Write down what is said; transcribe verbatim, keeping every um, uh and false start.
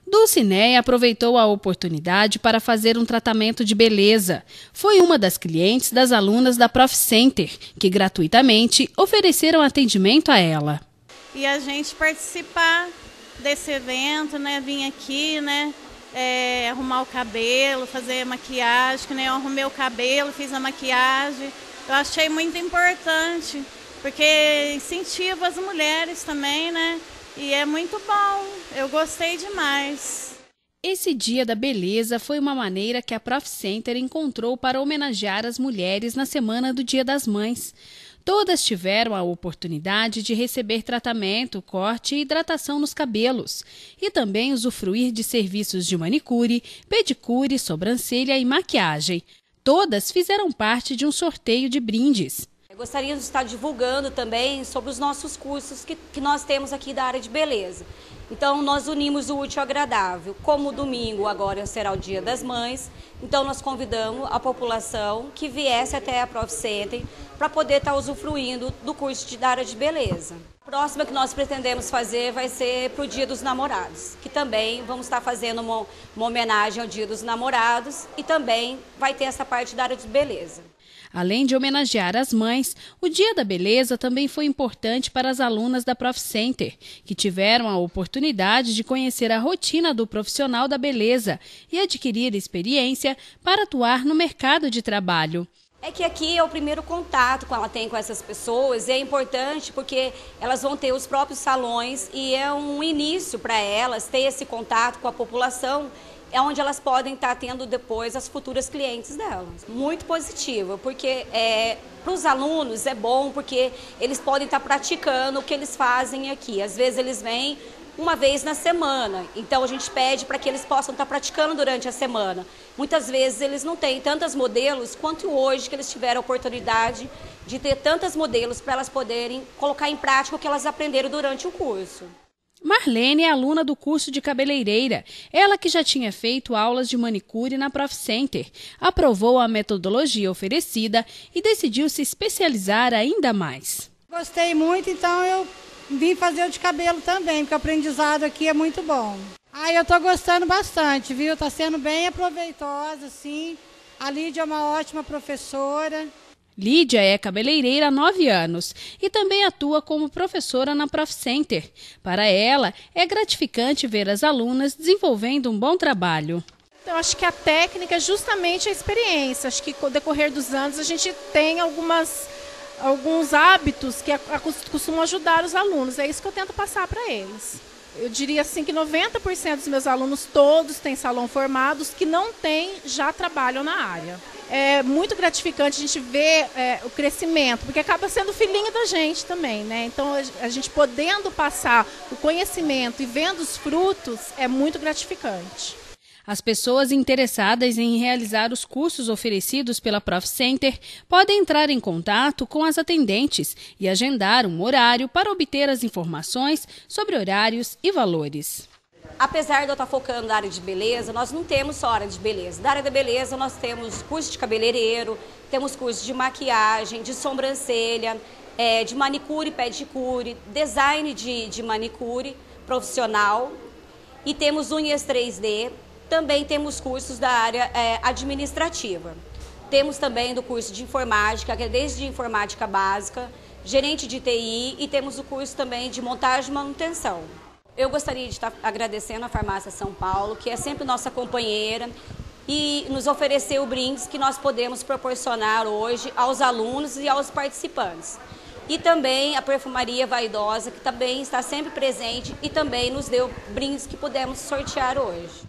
Dulcinéia aproveitou a oportunidade para fazer um tratamento de beleza. Foi uma das clientes das alunas da Prof Center, que gratuitamente ofereceram atendimento a ela. E a gente participar desse evento, né, vir aqui, né, é, arrumar o cabelo, fazer maquiagem, né, eu arrumei o cabelo, fiz a maquiagem, eu achei muito importante, porque incentiva as mulheres também, né, e é muito bom, eu gostei demais. Esse Dia da Beleza foi uma maneira que a Prof Center encontrou para homenagear as mulheres na semana do Dia das Mães. Todas tiveram a oportunidade de receber tratamento, corte e hidratação nos cabelos e também usufruir de serviços de manicure, pedicure, sobrancelha e maquiagem. Todas fizeram parte de um sorteio de brindes. Gostaríamos de estar divulgando também sobre os nossos cursos que, que nós temos aqui da área de beleza. Então, nós unimos o útil ao agradável. Como o domingo agora será o Dia das Mães, então nós convidamos a população que viesse até a Prof Center para poder estar usufruindo do curso de, da área de beleza. A próxima que nós pretendemos fazer vai ser para o Dia dos Namorados, que também vamos estar fazendo uma, uma homenagem ao Dia dos Namorados e também vai ter essa parte da área de beleza. Além de homenagear as mães, o Dia da Beleza também foi importante para as alunas da Prof Center, que tiveram a oportunidade de conhecer a rotina do profissional da beleza e adquirir experiência para atuar no mercado de trabalho. É que aqui é o primeiro contato que ela tem com essas pessoas e é importante porque elas vão ter os próprios salões e é um início para elas ter esse contato com a população, é onde elas podem estar tendo depois as futuras clientes delas. Muito positivo, porque é, para os alunos é bom porque eles podem estar praticando o que eles fazem aqui. Às vezes eles vêm uma vez na semana, então a gente pede para que eles possam estar praticando durante a semana. Muitas vezes eles não têm tantos modelos quanto hoje que eles tiveram a oportunidade de ter tantos modelos para elas poderem colocar em prática o que elas aprenderam durante o curso. Marlene é aluna do curso de cabeleireira. Ela, que já tinha feito aulas de manicure na Prof Center, aprovou a metodologia oferecida e decidiu se especializar ainda mais. Gostei muito, então eu vim fazer o de cabelo também, porque o aprendizado aqui é muito bom. Ah, eu estou gostando bastante, viu? Está sendo bem aproveitosa, sim. A Lídia é uma ótima professora. Lídia é cabeleireira há nove anos e também atua como professora na Prof Center. Para ela, é gratificante ver as alunas desenvolvendo um bom trabalho. Eu acho que a técnica é justamente a experiência. Acho que com o decorrer dos anos a gente tem algumas, alguns hábitos que costumam ajudar os alunos. É isso que eu tento passar para eles. Eu diria assim que noventa por cento dos meus alunos todos têm salão formados, que não têm, já trabalham na área. É muito gratificante a gente ver é, o crescimento, porque acaba sendo filhinho da gente também, né? Então a gente podendo passar o conhecimento e vendo os frutos é muito gratificante. As pessoas interessadas em realizar os cursos oferecidos pela Prof Center podem entrar em contato com as atendentes e agendar um horário para obter as informações sobre horários e valores. Apesar de eu estar focando na área de beleza, nós não temos só área de beleza. Da área da beleza nós temos curso de cabeleireiro, temos curso de maquiagem, de sobrancelha, é, de manicure, pedicure, design de, de manicure profissional e temos unhas três D. Também temos cursos da área é, administrativa. Temos também do curso de informática, que é desde informática básica, gerente de T I e temos o curso também de montagem e manutenção. Eu gostaria de estar agradecendo a Farmácia São Paulo, que é sempre nossa companheira e nos ofereceu brindes que nós podemos proporcionar hoje aos alunos e aos participantes. E também a Perfumaria Vaidosa, que também está sempre presente e também nos deu brindes que pudemos sortear hoje.